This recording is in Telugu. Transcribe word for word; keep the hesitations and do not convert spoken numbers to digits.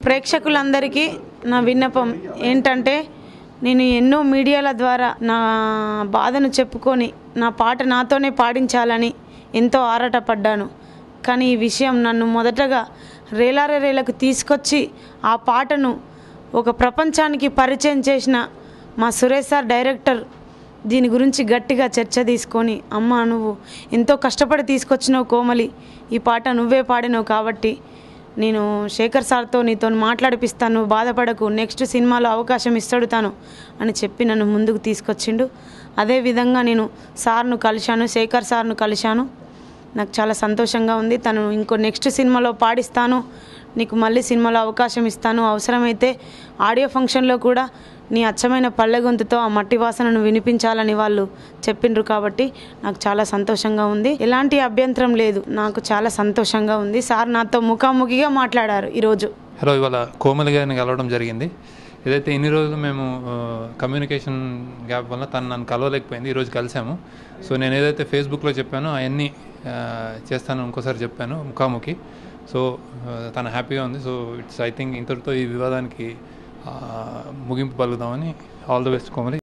ప్రేక్షకులందరికీ నా విన్నపం ఏంటంటే నేను ఎన్నో మీడియాల ద్వారా నా బాధను చెప్పుకొని నా పాట నాతోనే పాడించాలని ఎంతో ఆరాటపడ్డాను. కానీ ఈ విషయం నన్ను మొదటగా రేలారే రేలకు తీసుకొచ్చి ఆ పాటను ఒక ప్రపంచానికి పరిచయం చేసిన మా సురేష్ సార్ డైరెక్టర్ దీని గురించి గట్టిగా చర్చ తీసుకొని, అమ్మ నువ్వు ఎంతో కష్టపడి తీసుకొచ్చినావు కోమలి, ఈ పాట నువ్వే పాడినావు కాబట్టి నేను శేఖర్ సార్తో నీతో మాట్లాడిపిస్తాను, బాధపడకు, నెక్స్ట్ సినిమాలో అవకాశం ఇస్తాడు తాను అని చెప్పి నన్ను ముందుకు తీసుకొచ్చిండు. అదేవిధంగా నేను సార్ను కలిశాను, శేఖర్ సార్ను కలిశాను. నాకు చాలా సంతోషంగా ఉంది. తను ఇంకో నెక్స్ట్ సినిమాలో పాడిస్తాను, నీకు మళ్ళీ సినిమాలో అవకాశం ఇస్తాను, అవసరమైతే ఆడియో ఫంక్షన్లో కూడా నీ అచ్చమైన పల్లె గొంతుతో ఆ మట్టి వాసనను వినిపించాలని వాళ్ళు చెప్పిండ్రు. కాబట్టి నాకు చాలా సంతోషంగా ఉంది. ఎలాంటి అభ్యంతరం లేదు, నాకు చాలా సంతోషంగా ఉంది. సార్ నాతో ముఖాముఖిగా మాట్లాడారు ఈరోజు. హలో, ఇవాళ కోమలి గారిని కలవడం జరిగింది. ఏదైతే ఇన్ని రోజులు మేము కమ్యూనికేషన్ గ్యాప్ వల్ల తను నన్ను కలవలేకపోయింది, ఈరోజు కలిసాము. సో నేను ఏదైతే ఫేస్బుక్లో చెప్పానో అవన్నీ చేస్తాను ఇంకోసారి చెప్పాను ముఖాముఖి. సో తను హ్యాపీగా ఉంది. సో ఇట్స్ ఐ థింక్ ఇంతటితో ఈ వివాదానికి ముగింపు పలుకుదామని. All the best Komali.